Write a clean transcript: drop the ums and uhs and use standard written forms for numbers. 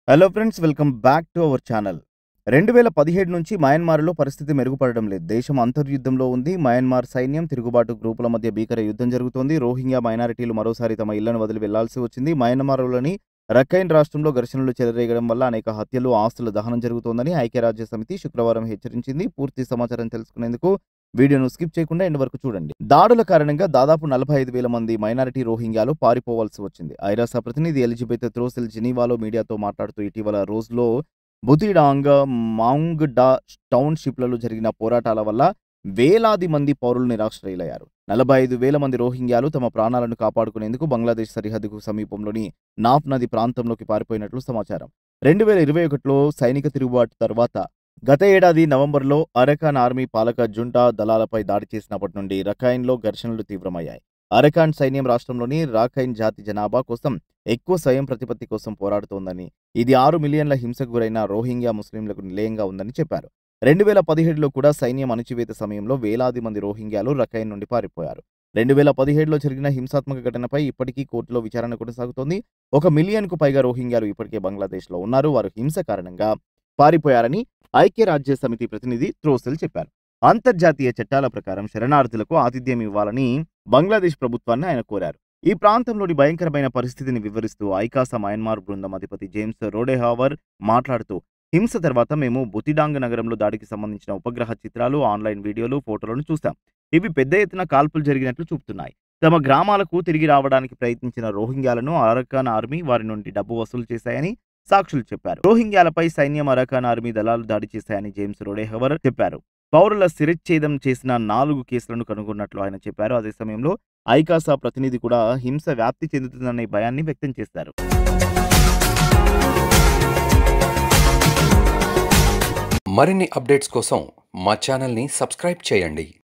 Hello friends, welcome back to our channel. 2017 నుంచి మయన్మార్లో పరిస్థితి మెరుగుపడడం లేదు. దేశం అంతర్యుద్ధంలో ఉంది. మయన్మార్ సైన్యం, తిరుగుబాటు గ్రూపుల మధ్య భీకర యుద్ధం జరుగుతోంది. రోహింగ్యా మైనారిటీలు మరోసారి తమ ఇళ్లను వదిలి వెళ్లాల్సి వచ్చింది. మయన్మార్లోని రఖైన్ రాష్ట్రంలో ఘర్షణలు చెలరేగడం వల్ల అనేక హత్యలు, ఆస్తుల దహనం జరుగుతోందని ఐక్యరాజ్య సమితి శుక్రవారం హెచ్చరించింది. పూర్తి సమాచారం తెలుసుకునేందుకు వీడియోను స్కిప్ చేయకుండా ఎండ్ వరకు చూడండి. దాడుల కారణంగా దాదాపు 45,000 మంది మైనారిటీ రోహింగ్యాలు పారిపోవాల్సి వచ్చింది. ఐరాస ప్రతినిధి ఎలిజబెత్ త్రోసెల్ జెనీవాలో మీడియాతో మాట్లాడుతూ ఇటీవల రోజులో బుతిడాంగ్, మాంగ్ డా టౌన్షిప్లలో జరిగిన పోరాటాల వల్ల వేలాది మంది పౌరులు నిరాశ్రయులయ్యారు. 45,000 మంది రోహింగ్యాలు తమ ప్రాణాలను కాపాడుకునేందుకు బంగ్లాదేశ్ సరిహద్దుకు సమీపంలోని నాఫ్ నది ప్రాంతంలోకి పారిపోయినట్లు సమాచారం. 2021లో సైనిక తిరుగుబాటు తర్వాత గత ఏడాది నవంబర్లో అరకాన్ ఆర్మీ పాలక జుంటా దళాలపై దాడి చేసినప్పటి నుండి రఖైన్లో ఘర్షణలు తీవ్రమయ్యాయి. అరకాన్ సైన్యం రాష్ట్రంలోని రాఖైన్ జాతి జనాభా కోసం ఎక్కువ స్వయం ప్రతిపత్తి కోసం పోరాడుతోందని, ఇది 6 మిలియన్ల హింసకు గురైన రోహింగ్యా ముస్లింలకు నిలయంగా ఉందని చెప్పారు. 2017లో కూడా సైన్యం అణచివేత సమయంలో వేలాది మంది రోహింగ్యాలు రఖైన్ నుండి పారిపోయారు. 2017లో జరిగిన హింసాత్మక ఘటనపై ఇప్పటికీ కోర్టులో విచారణ కొనసాగుతోంది. 1 మిలియన్కు పైగా రోహింగ్యాలు ఇప్పటికే బంగ్లాదేశ్లో ఉన్నారు. వారు హింస కారణంగా పారిపోయారని ఐక్యరాజ్య సమితి ప్రతినిధి త్రోసెల్ చెప్పారు. అంతర్జాతీయ చట్టాల ప్రకారం శరణార్థులకు ఆతిథ్యం ఇవ్వాలని బంగ్లాదేశ్ ప్రభుత్వాన్ని ఆయన కోరారు. ఈ ప్రాంతంలోని భయంకరమైన పరిస్థితిని వివరిస్తూ ఐకాసా మయన్మార్ బృందం అధిపతి జేమ్స్ రోడెహావర్ మాట్లాడుతూ, హింస తర్వాత మేము బుతిడాంగ్ నగరంలో దాడికి సంబంధించిన ఉపగ్రహ చిత్రాలు, ఆన్లైన్ వీడియోలు, ఫోటోలను చూశాం. ఇవి పెద్ద ఎత్తున కాల్పులు జరిగినట్లు చూపుతున్నాయి. తమ గ్రామాలకు తిరిగి రావడానికి ప్రయత్నించిన రోహింగ్యాలను అరకాన్ ఆర్మీ వారి నుండి డబ్బు వసూలు చేశాయని సాక్షులు చెప్పారు. రోహింగ్యాలపై సైన్యం, అరకాన్ ఆర్మీ దళాలు దాడి చేశాయని జేమ్స్ రోడెహవర్ చెప్పారు. పౌరుల శిరచ్ఛేదం చేసిన 4 కేసులను కనుగొన్నట్లు ఆయన చెప్పారు. అదే సమయంలో ఐకాసా ప్రతినిధి కూడా హింస వ్యాప్తి చెందుతుందనే భయాన్ని వ్యక్తం చేశారు. మరిన్ని అప్డేట్స్ కోసం మా ఛానల్ని సబ్స్క్రైబ్ చేయండి.